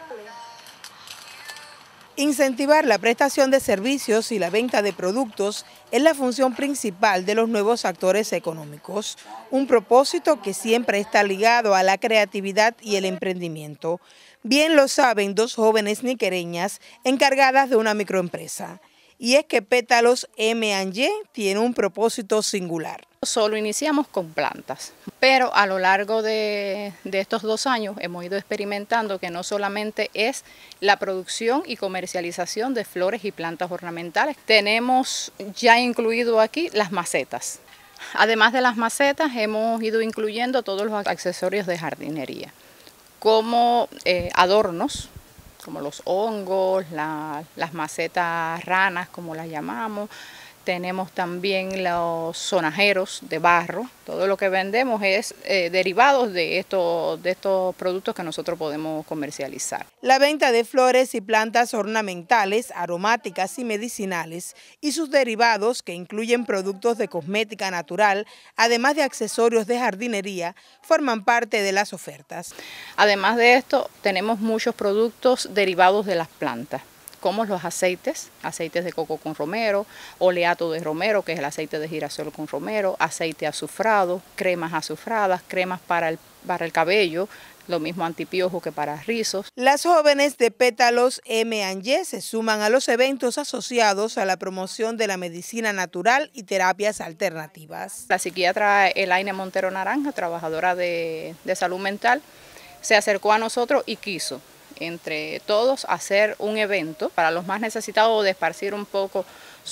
Incentivar la prestación de servicios y la venta de productos es la función principal de los nuevos actores económicos, un propósito que siempre está ligado a la creatividad y el emprendimiento. Bien lo saben dos jóvenes niquereñas encargadas de una microempresa. Y es que Pétalos M&Y tiene un propósito singular. Solo iniciamos con plantas, pero a lo largo de estos 2 años hemos ido experimentando que no solamente es la producción y comercialización de flores y plantas ornamentales, tenemos ya incluido aquí las macetas. Además de las macetas, hemos ido incluyendo todos los accesorios de jardinería, como adornos, como los hongos, las macetas ranas, como las llamamos. Tenemos también los sonajeros de barro. Todo lo que vendemos es derivados de estos productos que nosotros podemos comercializar. La venta de flores y plantas ornamentales, aromáticas y medicinales y sus derivados, que incluyen productos de cosmética natural, además de accesorios de jardinería, forman parte de las ofertas. Además de esto, tenemos muchos productos derivados de las plantas, como los aceites de coco con romero, oleato de romero, que es el aceite de girasol con romero, aceite azufrado, cremas azufradas, cremas para el cabello, lo mismo antipiojo que para rizos. Las jóvenes de Pétalos M&Y se suman a los eventos asociados a la promoción de la medicina natural y terapias alternativas. La psiquiatra Elaine Montero Naranja, trabajadora de salud mental, se acercó a nosotros y quiso entre todos hacer un evento para los más necesitados, de esparcir un poco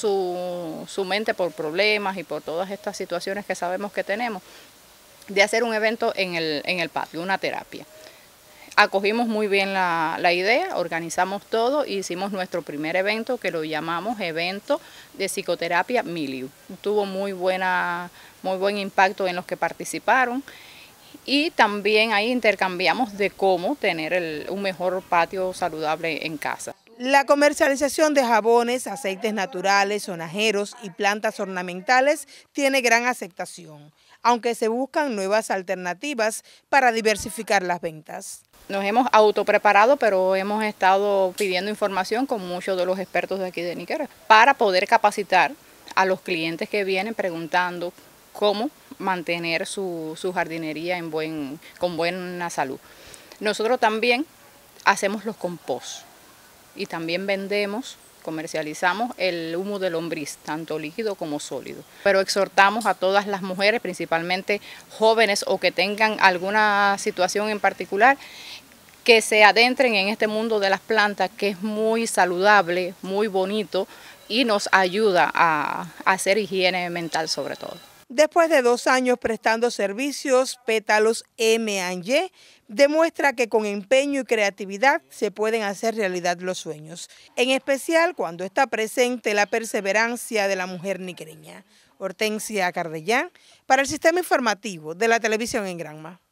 su mente por problemas y por todas estas situaciones que sabemos que tenemos, de hacer un evento en el patio, una terapia. Acogimos muy bien la idea, organizamos todo e hicimos nuestro primer evento, que lo llamamos evento de psicoterapia Miliu. Tuvo muy buen impacto en los que participaron. Y también ahí intercambiamos de cómo tener un mejor patio saludable en casa. La comercialización de jabones, aceites naturales, sonajeros y plantas ornamentales tiene gran aceptación, aunque se buscan nuevas alternativas para diversificar las ventas. Nos hemos autopreparado, pero hemos estado pidiendo información con muchos de los expertos de aquí de Niquera para poder capacitar a los clientes que vienen preguntando cómo mantener su jardinería con buena salud. Nosotros también hacemos los compost y también comercializamos el humo de lombriz, tanto líquido como sólido. Pero exhortamos a todas las mujeres, principalmente jóvenes o que tengan alguna situación en particular, que se adentren en este mundo de las plantas, que es muy saludable, muy bonito y nos ayuda a hacer higiene mental sobre todo. Después de 2 años prestando servicios, Pétalos M&Y demuestra que con empeño y creatividad se pueden hacer realidad los sueños, en especial cuando está presente la perseverancia de la mujer niquereña. Hortensia Cardellán, para el Sistema Informativo de la Televisión en Granma.